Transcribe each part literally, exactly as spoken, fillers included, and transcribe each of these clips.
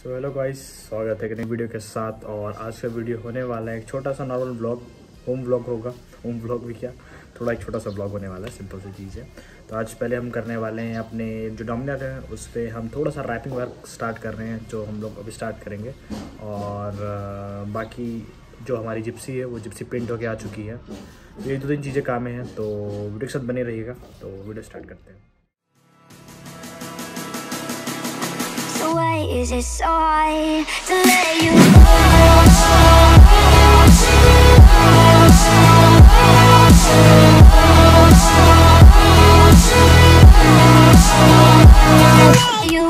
So hello guys, स्वागत है एक नई वीडियो के साथ। और आज का वीडियो होने वाला है एक छोटा सा नॉर्मल ब्लॉग, होम ब्लॉग होगा। होम ब्लॉग भी क्या, थोड़ा एक छोटा सा ब्लॉग होने वाला है, सिंपल सी चीज़ है। तो आज पहले हम करने वाले हैं अपने जो डोमिनर है उस पर हम थोड़ा सा रैपिंग वर्क स्टार्ट कर रहे हैं, जो हम लोग अभी स्टार्ट करेंगे। और बाकी जो हमारी जिप्सी है वो जिप्सी पेंट होके आ चुकी है। तो ये दो तीन चीज़ें काम हैं, तो वीडियो के साथ बने रहिएगा। तो वीडियो स्टार्ट करते हैं। Why is it so hard to let you go? You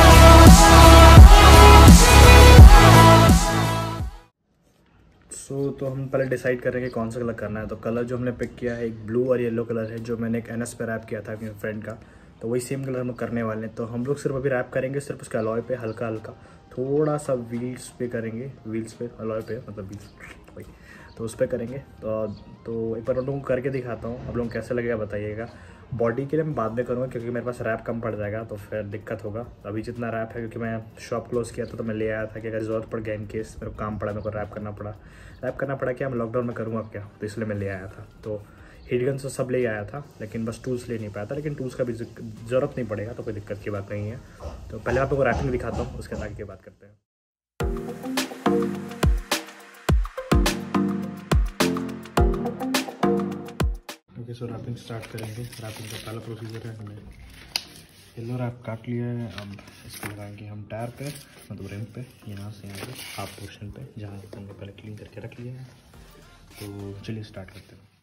so so, तो हम पहले डिसाइड करेंगे कौन सा कलर करना है। तो कलर जो हमने पिक किया है एक ब्लू और येलो कलर है, जो मैंने एक एन एस पे रैप किया था अपने फ्रेंड का। तो वही सेम कलर हम लोग करने वाले हैं। तो हम लोग सिर्फ अभी रैप करेंगे, सिर्फ उसके अलॉय पे हल्का हल्का थोड़ा सा व्हील्स पे करेंगे, व्हील्स पे अलॉय पे मतलब व्हील्स वही, तो उस पर करेंगे। तो तो एक बार उन लोगों को करके दिखाता हूँ, आप लोगों को कैसे लगेगा बताइएगा। बॉडी के लिए मैं बाद में करूँगा क्योंकि मेरे पास रैप कम पड़ जाएगा, तो फिर दिक्कत होगा। अभी जितना रैप है, क्योंकि मैं शॉप क्लोज़ किया था तो मैं ले आया था कि अगर ज़रूरत पड़ गया इन केस मेरे को काम पड़ा, मेरे को रैप करना पड़ा रैप करना पड़ा क्या मैं लॉकडाउन में करूँगा क्या, तो इसलिए मैं ले आया था। तो हीट गन से सब ले आया था, लेकिन बस टूल्स ले नहीं पाया था। लेकिन टूल्स का भी ज़रूरत नहीं पड़ेगा, तो कोई दिक्कत की बात नहीं है। तो पहले आप लोग को रैपिंग दिखाता हूँ, उसके बाद आगे की बात करते हैं। ओके, सो रैपिंग स्टार्ट करेंगे। रैपिंग का पहला प्रोसीजर है, हमने येलो रैप काट लिया है। अब इसको लगाएंगे हम टायर पे, मतलब रिम पे, यहाँ से यहाँ पे हाफ पोर्शन पे, जहाँ हमने पहले क्लीन करके रख लिया है। तो चलिए स्टार्ट करते हैं।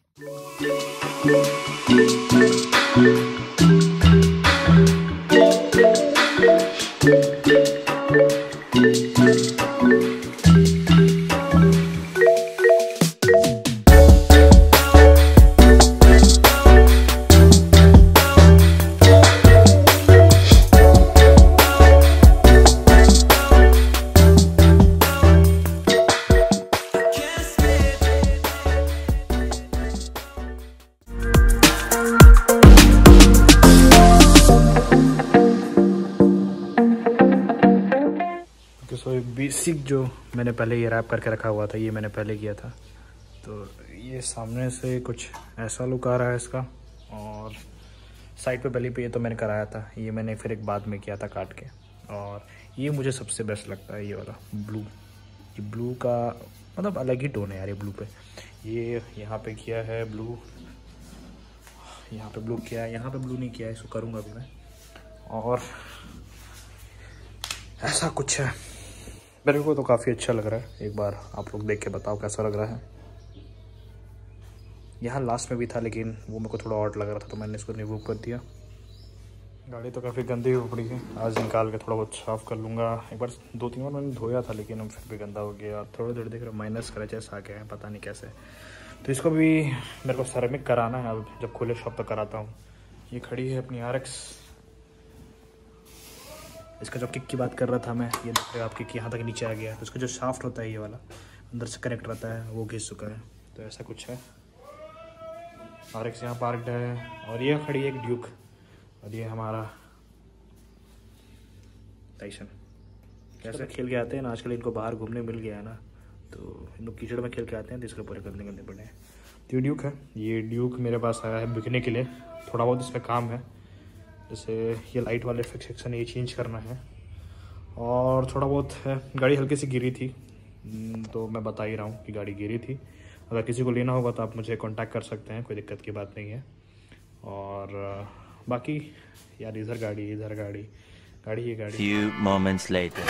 सो बेसिक जो मैंने पहले ये रैप करके रखा हुआ था, ये मैंने पहले किया था। तो ये सामने से कुछ ऐसा लुक आ रहा है इसका, और साइड पे बेली पे ये तो मैंने कराया था, ये मैंने फिर एक बाद में किया था काट के। और ये मुझे सबसे बेस्ट लगता है, ये वाला ब्लू। ये ब्लू का मतलब अलग ही टोन है यार ये ब्लू पे। ये यहाँ पे किया है ब्लू, यहाँ पे ब्लू किया है, यहाँ पे ब्लू नहीं किया है, इसको करूँगा अभी मैं। और ऐसा कुछ है, मेरे को तो काफ़ी अच्छा लग रहा है। एक बार आप लोग देख के बताओ कैसा लग रहा है। यहाँ लास्ट में भी था, लेकिन वो मेरे को थोड़ा ऑड लग रहा था, तो मैंने इसको रिमूव कर दिया। गाड़ी तो काफ़ी गंदी हो पड़ी है, आज निकाल के थोड़ा बहुत साफ़ कर लूँगा। एक बार दो तीन बार मैंने धोया था, लेकिन फिर भी गंदा हो गया। थोड़े थोड़े देख रहे माइनस क्रैचेस आ गए हैं, पता नहीं कैसे। तो इसको भी मेरे को सेरेमिक कराना है, अब जब खुले शॉप पर कराता हूँ। ये खड़ी है अपनी आर एक्स। इसका जो किक की बात कर रहा था मैं, ये देख रहे हो आप, किक यहाँ तक नीचे आ गया। तो इसका जो शाफ्ट होता है ये वाला अंदर से कनेक्ट रहता है, वो घिस चुका है। तो ऐसा कुछ है। और एक यहाँ पार्कड है, और ये खड़ी है एक ड्यूक, और ये हमारा टाइसन। कैसे खेल के आते हैं ना आजकल, इनको बाहर घूमने मिल गया है ना, तो इन लोग कीचड़ में खेल के आते हैं, तो इसके पूरे गंदे गंदे पड़े हैं। तो ये ड्यूक है, ये ड्यूक मेरे पास आया है बिकने के लिए। थोड़ा बहुत इस पर काम है, जैसे ये लाइट वाले फिक्सेक्शन ये चेंज करना है, और थोड़ा बहुत है। गाड़ी हल्की सी गिरी थी, तो मैं बता ही रहा हूँ कि गाड़ी गिरी थी। अगर किसी को लेना होगा तो आप मुझे कांटेक्ट कर सकते हैं, कोई दिक्कत की बात नहीं है। और बाकी यार इधर गाड़ी इधर गाड़ी गाड़ी ये गाड़ी। Few moments later.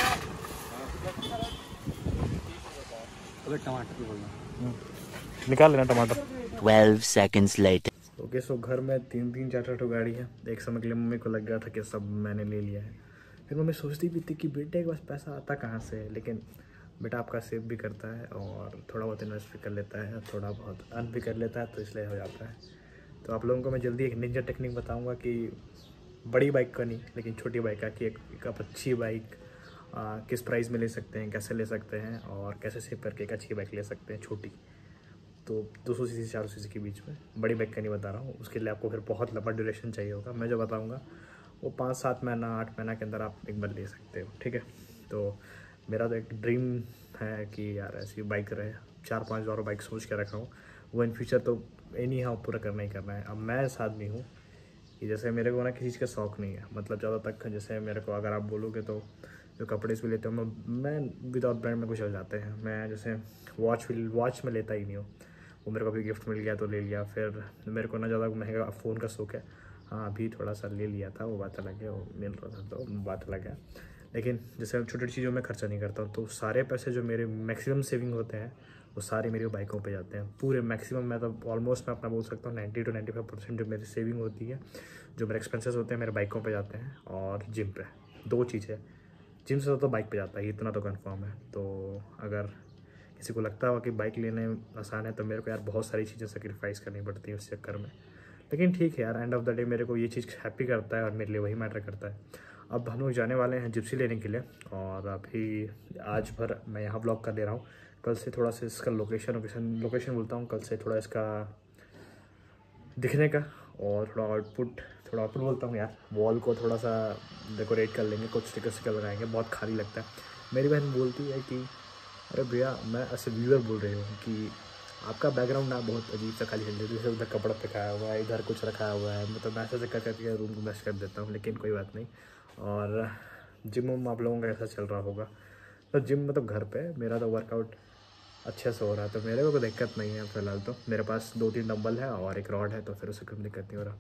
टमाटर निकाल लेना, टमाटर। Twelve seconds later. Okay okay, so so घर में तीन तीन चार चार ठो गाड़ी है। एक समय के लिए मम्मी को लग गया था कि सब मैंने ले लिया है। फिर मम्मी सोचती भी थी कि बेटे के पास पैसा आता कहाँ से, लेकिन बेटा आपका सेव भी करता है और थोड़ा बहुत इन्वेस्ट भी कर लेता है, थोड़ा बहुत अर्न भी कर लेता है, तो इसलिए हो जाता है। तो आप लोगों को मैं जल्दी एक निंजा टेक्निक बताऊँगा कि बड़ी बाइक का नहीं, लेकिन छोटी बाइक का, कि एक, एक आप अच्छी बाइक आ, किस प्राइस में ले सकते हैं, कैसे ले सकते हैं, और कैसे सेव करके एक अच्छी बाइक ले सकते हैं छोटी। तो दो सौ सी सी चार सौ सी सी के बीच में, बड़ी बाइक का नहीं बता रहा हूँ, उसके लिए आपको फिर बहुत लंबा ड्यूरेशन चाहिए होगा। मैं जो बताऊँगा वो पाँच सात महीना आठ महीना के अंदर आप एक बार ले सकते हो, ठीक है। तो मेरा तो एक ड्रीम है कि यार ऐसी बाइक रहे, चार पांच बार बाइक सोच के रखा हूँ, वो इन फ्यूचर तो एनी हाउ पूरा करना ही करना है। अब मैं इस आदमी हूँ कि जैसे मेरे को ना किसी चीज़ का शौक़ नहीं है, मतलब ज़्यादा तक जैसे मेरे को अगर आप बोलोगे तो जो कपड़े भी लेते हो मैं मैं विदाउट ब्रांड में कुछ चल जाते हैं। मैं जैसे वॉच भी वॉच में लेता ही नहीं हूँ, वो मेरे को अभी गिफ्ट मिल गया तो ले लिया। फिर मेरे को ना ज़्यादा महंगा फ़ोन का शौक़ है, हाँ अभी थोड़ा सा ले लिया था, वो बात अलग है, वो मिल रहा था तो बात अलग है। लेकिन जैसे छोटी छोटी चीज़ों में खर्चा नहीं करता हूँ, तो सारे पैसे जो मेरे मैक्सिमम सेविंग होते हैं वो सारे मेरी बाइकों पे जाते हैं, पूरे मैक्सिमम। मैं तो ऑलमोस्ट मैं अपना बोल सकता हूँ ninety two ninety five percent जो मेरी सेविंग होती है, जो मेरे एक्सपेंसेस होते हैं मेरे बाइकों पे जाते हैं। और जिम पे दो चीज़ें, जिम से ज़्यादा बाइक पे जाता है, इतना तो कंफर्म है। तो अगर किसी को लगता हो कि बाइक लेने आसान है तो मेरे को यार बहुत सारी चीज़ें सेक्रीफाइस करनी पड़ती है उस चक्कर में। लेकिन ठीक है यार, एंड ऑफ द डे मेरे को ये चीज़ हैप्पी करता है और मेरे लिए वही मैटर करता है। अब हम लोग जाने वाले हैं जिप्सी लेने के लिए, और अभी आज भर मैं यहाँ ब्लॉग कर ले रहा हूँ। कल से थोड़ा सा इसका लोकेशन लोकेशन लोकेशन बोलता हूँ, कल से थोड़ा इसका दिखने का और थोड़ा आउटपुट थोड़ा आउटपुट बोलता हूँ यार, वॉल को थोड़ा सा डेकोरेट कर लेंगे, कुछ स्टिकर स्टिकर लगाएंगे, बहुत खाली लगता है। मेरी बहन बोलती है कि अरे भैया, मैं ऐसे व्यूअर बोल रही हूँ कि आपका बैकग्राउंड ना बहुत अजीब सा खाली है, जैसे उधर कपड़ा फेंकाया हुआ है, इधर कुछ रखा हुआ है, मतलब मैं ऐसे कर करके रूम को मैश कर देता हूँ, लेकिन कोई बात नहीं। और जिम में आप लोगों का ऐसा चल रहा होगा, तो जिम मतलब घर पे मेरा तो वर्कआउट अच्छे से हो रहा है, तो मेरे को कोई दिक्कत नहीं है फिलहाल। तो मेरे पास दो तीन डंबल है और एक रॉड है, तो फिर उससे कोई दिक्कत नहीं हो रहा।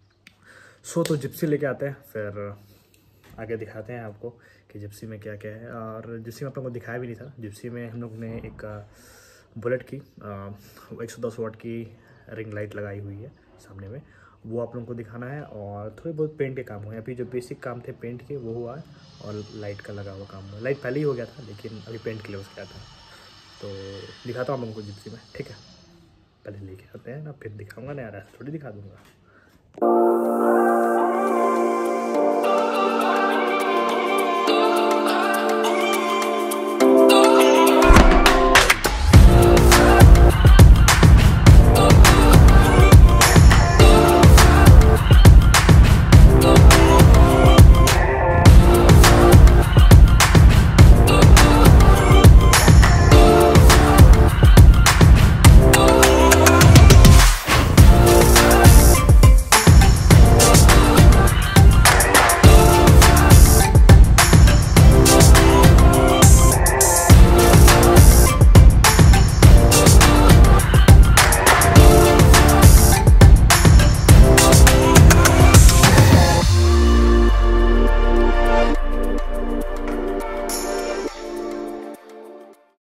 सो तो जिप्सी लेके आते हैं, फिर आगे दिखाते हैं आपको कि जिप्सी में क्या क्या है। और जिप्सी में आप लोगों को दिखाया भी नहीं था, जिप्सी में हम लोग ने एक बुलेट की एक सौ दस वाट की रिंग लाइट लगाई हुई है सामने में, वो आप लोगों को दिखाना है। और थोड़े बहुत पेंट के काम हुए, अभी जो बेसिक काम थे पेंट के वो हुआ है, और लाइट का लगा हुआ काम हुआ। लाइट पहले ही हो गया था, लेकिन अभी पेंट के लिए उसका था, तो दिखाता हूँ आप लोगों को जिप्सी में, ठीक है। पहले लेके आते हैं ना, फिर दिखाऊंगा ना यार, ऐसा थोड़ी दिखा दूँगा।